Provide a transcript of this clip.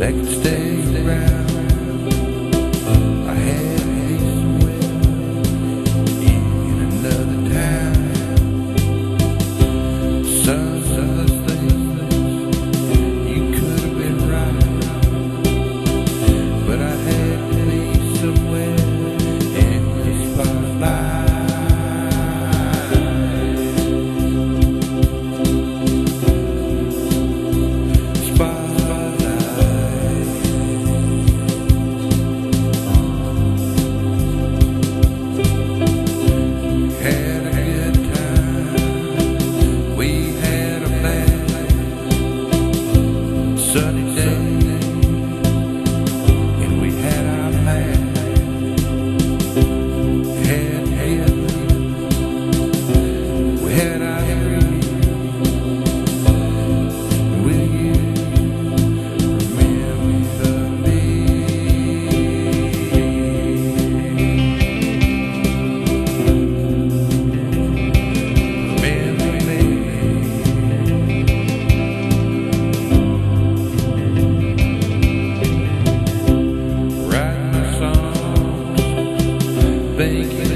that could stay around. I had peace in another town. Some of the things you could have been right, but I had to be somewhere in the spotlight. Sunny day, and we had our man. Had heaven, we had our dream. Will you remember me? Remember me. Thinking